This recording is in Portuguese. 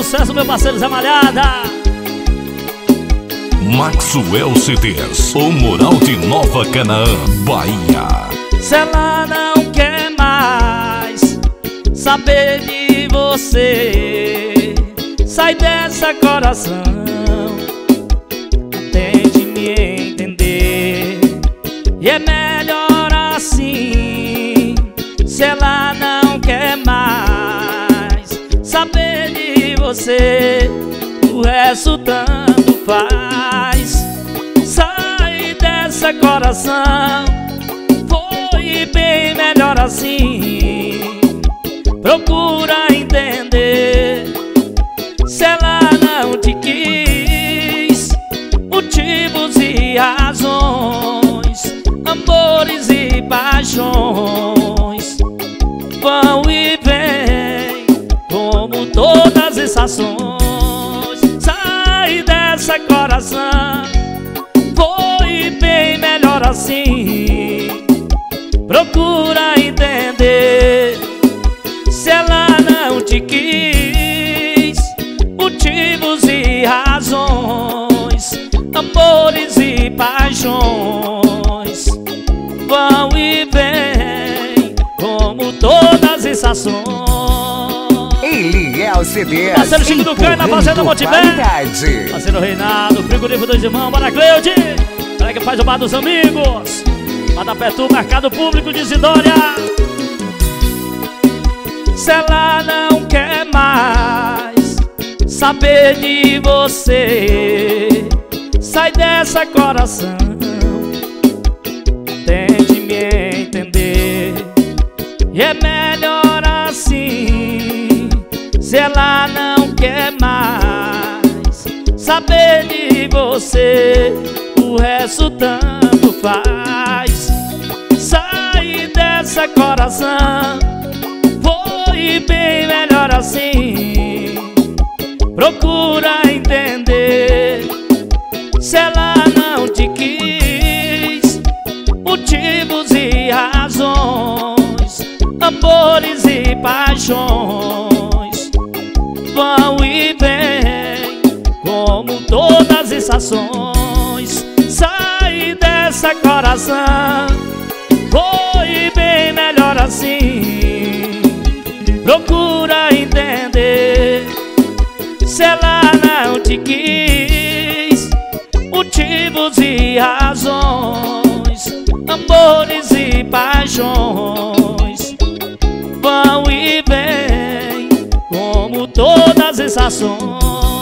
sucesso, meu parceiro Zé Malhada. Maxwell CDs, o Moral de Nova Canaã, Bahia. Se ela não quer mais saber de você, sai dessa, coração, tente me entender. E é melhor assim. Se ela não quer mais saber de você, o resto tanto faz. Sai dessa, coração, foi bem melhor assim. Procura entender. Se ela não te quis, motivos e razões, amores e paixões vão e vêm como todas as estações. Sai dessa, coração, foi bem melhor assim. Procura entender. Se ela não te quis, motivos e razões, amores e paixões vão e vêm como todas as estações. Ele é o CDs, parceiro Chico do Cana, Fazenda Motiver, parceiro Reinaldo, Frigorífico Dois Irmãos, Bora Cleide, galera que faz o bar dos amigos, Madapetu, Mercado Público de Isidória. Se ela não quer mais saber de você, sai dessa, coração, tente me entender. E é melhor assim. Se ela não quer mais saber de você, o resto tanto faz. Sai dessa, coração, foi bem melhor assim. Procura entender. Se ela não te quis, motivos e razões, amores e paixões vão e vêm como todas as estações. Sai dessa, coração, foi bem melhor assim. Procura entender. Se ela não te quis, motivos e razões, amores e paixões vão e vêm como todas as estações.